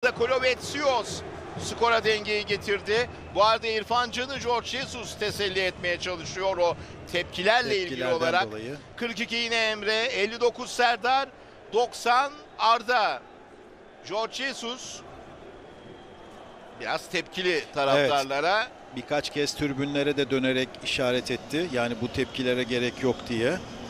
anda Kolovetsios skora dengeyi getirdi. Bu arada İrfan Can'ı Jorge Jesus teselli etmeye çalışıyor o tepkilerle ilgili olarak. Dolayı. 42 yine Emre, 59 Serdar, 90 Arda. Jorge Jesus biraz tepkili taraftarlara. Evet. Birkaç kez tribünlere de dönerek işaret etti. Yani bu tepkilere gerek yok diye.